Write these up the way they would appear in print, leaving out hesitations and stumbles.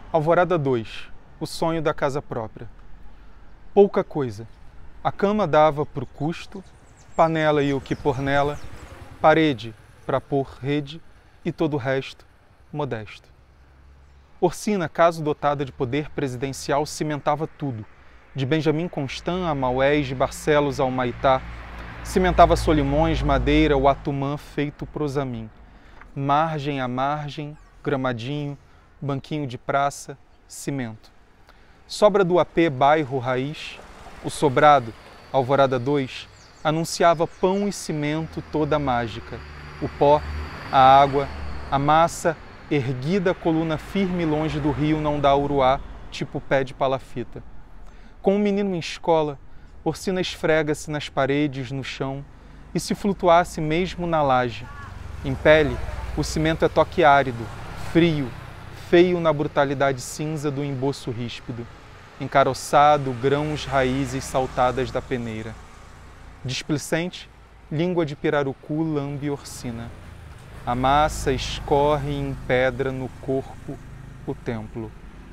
Alvorada 2. O sonho da casa própria. Pouca coisa. A cama dava pro custo, panela e o que pôr nela, parede para pôr rede e todo o resto, modesto. Orsina, caso dotada de poder presidencial, cimentava tudo, de Benjamin Constant a Maués, de Barcelos ao Maitá, cimentava Solimões, Madeira, o Atumã feito prosamim. Margem a margem, gramadinho, banquinho de praça, cimento. Sobra do AP bairro raiz, o sobrado, Alvorada 2, anunciava pão e cimento toda mágica. O pó, a água, a massa, erguida coluna firme longe do rio não dá uruá, tipo pé de palafita. Com um menino em escola, Orsina esfrega-se nas paredes, no chão, e se flutuasse mesmo na laje. Em pele, o cimento é toque árido, frio, feio na brutalidade cinza do emboço ríspido, encaroçado, grãos, raízes saltadas da peneira. Displicente, língua de pirarucu lambe Orsina. A massa escorre em pedra no corpo, o templo.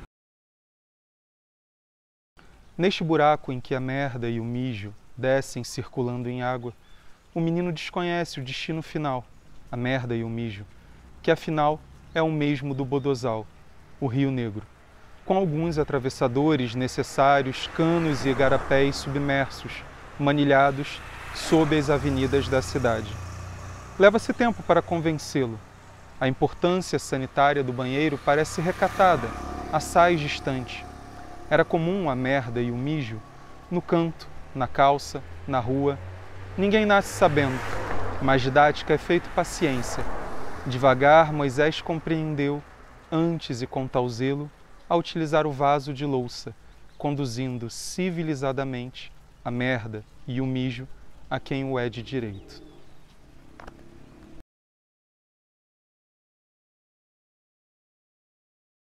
Neste buraco em que a merda e o mijo descem circulando em água, o menino desconhece o destino final, a merda e o mijo, que afinal é o mesmo do Bodozal, o Rio Negro, com alguns atravessadores necessários, canos e igarapés submersos, manilhados sob as avenidas da cidade. Leva-se tempo para convencê-lo. A importância sanitária do banheiro parece recatada, assaz distante. Era comum a merda e o mijo no canto, na calça, na rua. Ninguém nasce sabendo, mas didática é feito paciência. Devagar, Moisés compreendeu, antes e com tal zelo, a utilizar o vaso de louça, conduzindo civilizadamente a merda e o mijo a quem o é de direito.